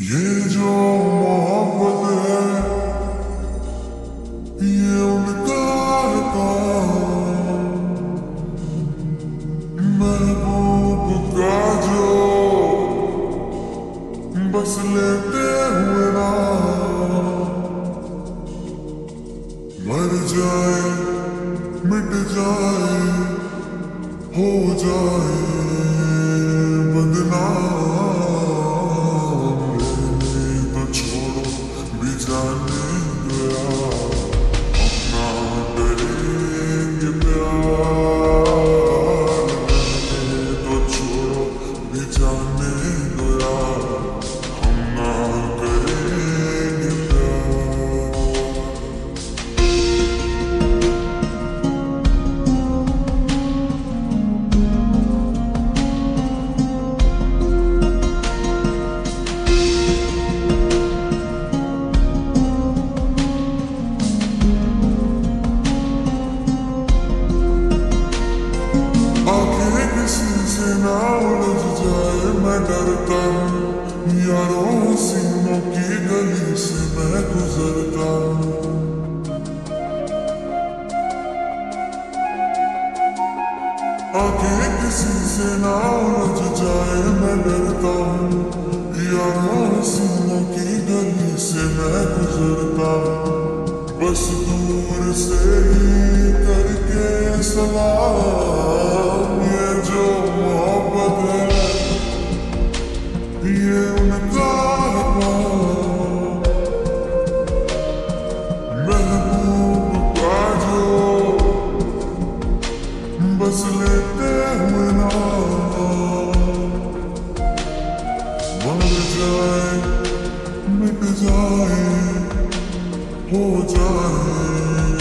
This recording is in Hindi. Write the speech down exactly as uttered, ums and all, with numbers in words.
ये जो मोहब्बत है ये उनका है काम, महबूब का जो बस लेते हुए नाम, मर जाए मिट जाए हो जाए बदनाम, जाने गया अपना करेंगे प्यार, मैंने तो छोड़ो भी जाने गया हम ना करेंगे ना उलझ जाए मैं डरता हूँ, यारों सीनों की गली से मैं गुजरता हूँ। आंखें किसी से ना उलझ जाए मैं डरता हूँ, यारों सीनों की गली से मैं गुजरता हूँ। बस दूर से ही करके सलाम, ये जो मोहब्बत है ये उनका है काम, महबूब का जो बस लेते हुए नाम, मर जाए मिट जाए हो जाए